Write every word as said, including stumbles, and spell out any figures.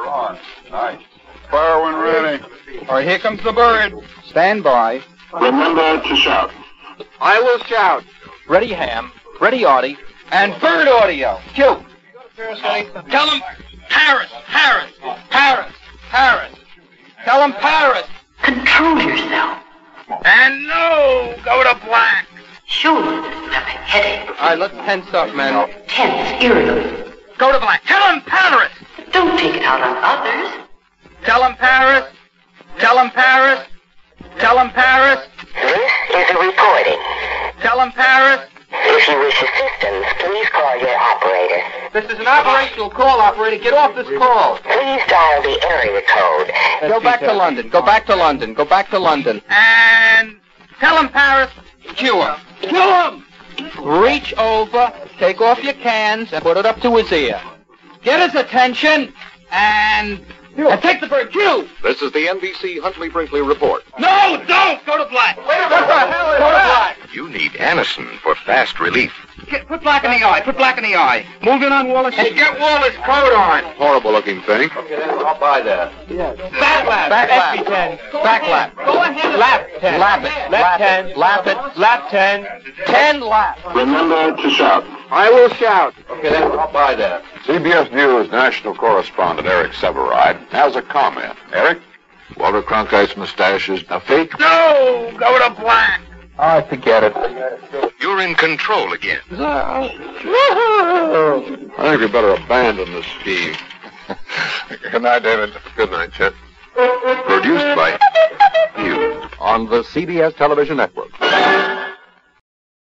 on. Nice. Fire when ready. All right, here comes the bird. Stand by. Remember to shout. I will shout. Ready, Ham. Ready, Artie. And bird audio. Cue. Tell him Paris, Paris, Paris, Paris. Tell him Paris. Control yourself. And no, go to black. Sure, you have a headache. All right, let's tense up, man. Tense, irritable. Go to black. Tell him Paris. But don't take it out on others. Tell him Paris. Tell him Paris. Tell him Paris. This is a recording. Tell him Paris. If you wish assistance, please call your operator. This is an operational call, operator. Get off this call. Please dial the area code. Go back to London. Go back to London. Go back to London. And tell him Paris. Cue him. Cue him. Reach over, take off your cans, and put it up to his ear. Get his attention, and... And take the bird. Cue! This is the N B C Huntley Brinkley Report. No, don't! Go to black. Wait a minute. What the hell is Go that? to black. You need Anacin for fast relief. Get, put black in the eye. Put black in the eye. Move in on Wallace. And get Wallace' coat on. Horrible looking thing. Okay, then I'll buy that. Yes. Back lap. Back lap. ten. Back lap. Go ahead. Lap ten. Lap it. Lap ten. Lap it. Lap ten. Ten lap. Remember to shout. I will shout. Okay, then I'll buy that. C B S News national correspondent Eric Severide has a comment. Eric? Walter Cronkite's mustache is a fake? No! Go to black. I forget it. You're in control again. I think we better abandon this scheme. Good night, David. Good night, Chet. Produced by you on the C B S Television Network.